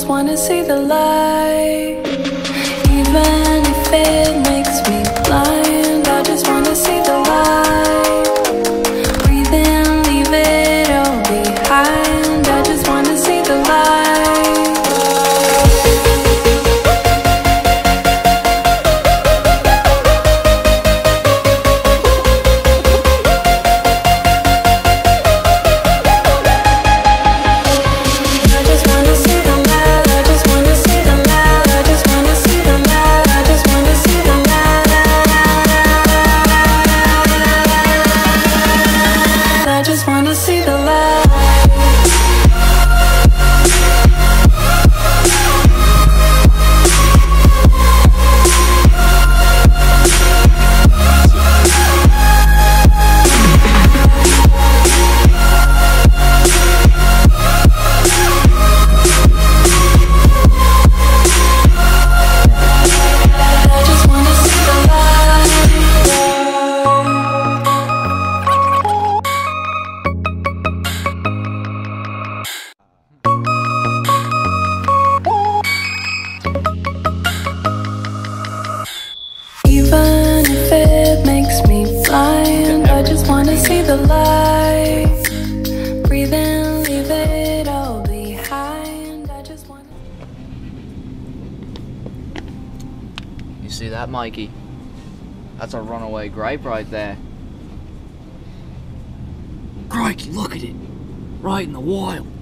just wanna see the light. Even if it makes me blind, I just wanna see the light. Breathe in, leave it all behind. I just wanna see the light. Even if it makes me blind, I just wanna see the light. Breathe in, leave it all behind. I just wanna. You see that, Mikey? That's a runaway grape right there. Crikey, look at it! Right in the wild.